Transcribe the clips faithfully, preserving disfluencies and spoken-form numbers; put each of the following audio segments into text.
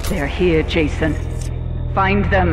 They're here, Jason. Find them.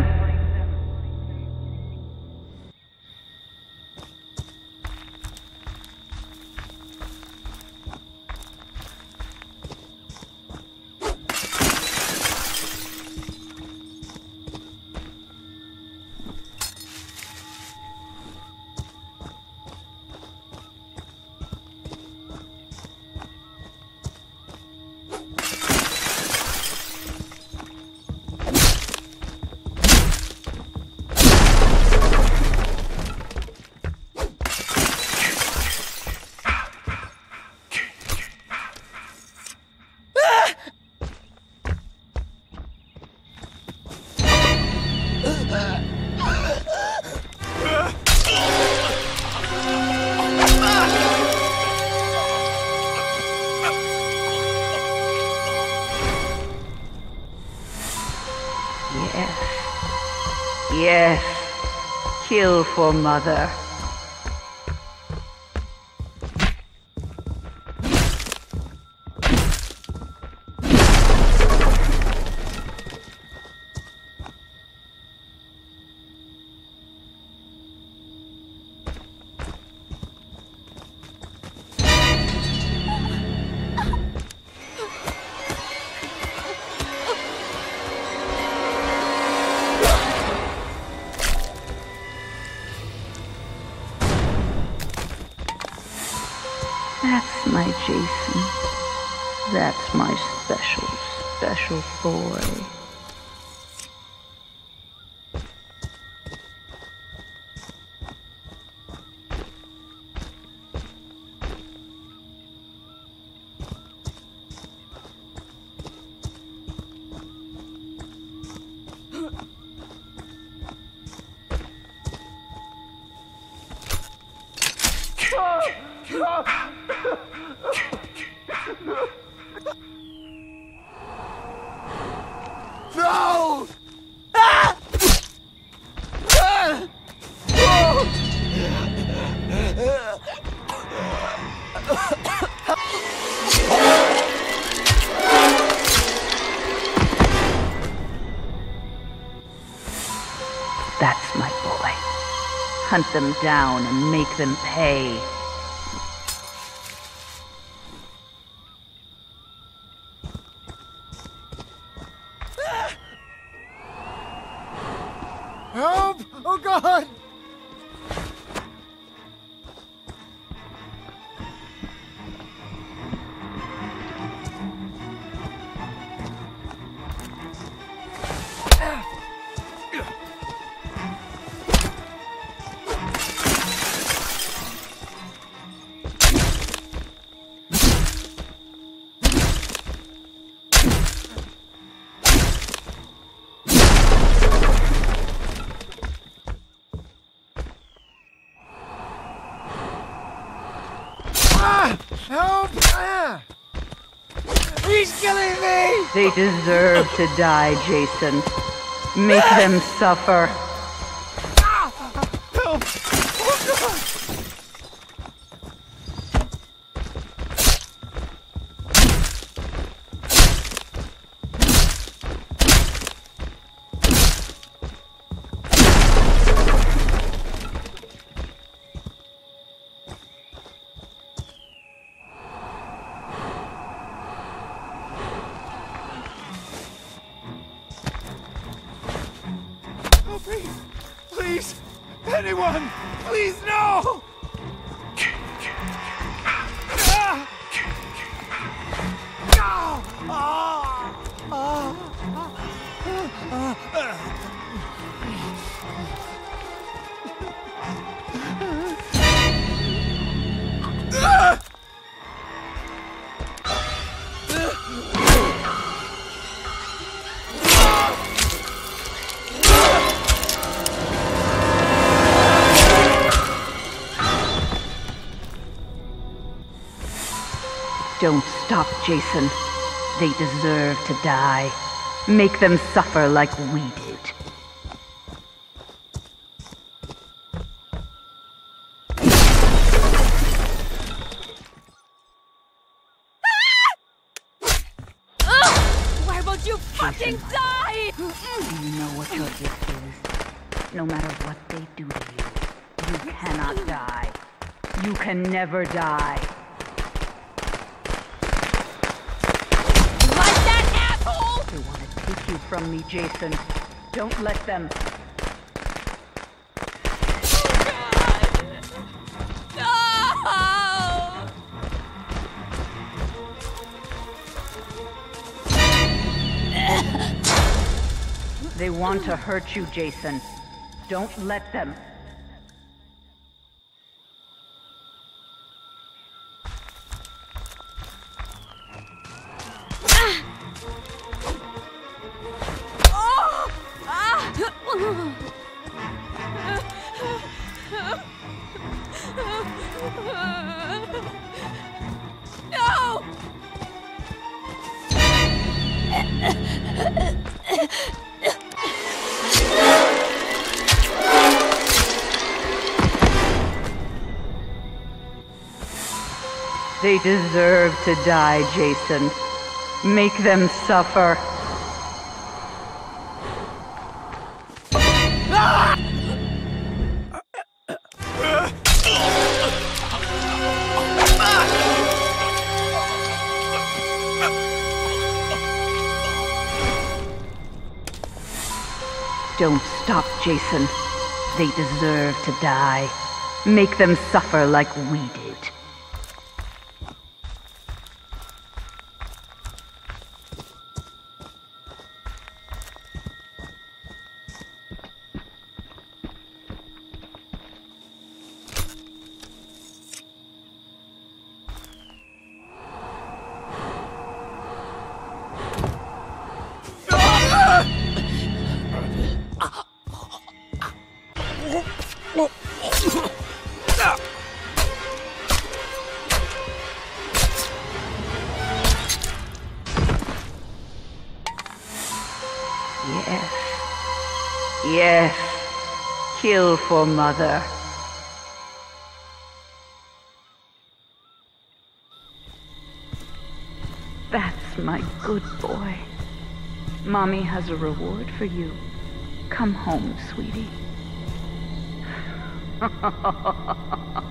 Yes, kill for Mother. That's my Jason. That's my special, special boy. No! Ah! Ah! Oh! That's my boy. Hunt them down and make them pay. Help! Oh God! Help! Ah! He's killing me! They deserve to die, Jason. Make them suffer. Ah! Help! Oh God! Help me! Please! Anyone! Please, no! Ah! Ah! Ah! Ah! Ah! Ah! Don't stop, Jason. They deserve to die. Make them suffer like we did. Why won't you Jason. die! Do you know what your gift is? No matter what they do to you, you cannot die. You can never die. Like that asshole! They want to take you from me, Jason. Don't let them. No! They want to hurt you, Jason. Don't let them. No! They deserve to die, Jason. Make them suffer. Don't stop, Jason. They deserve to die. Make them suffer like we did. Yes. Yes. Kill for Mother. That's my good boy. Mommy has a reward for you. Come home, sweetie.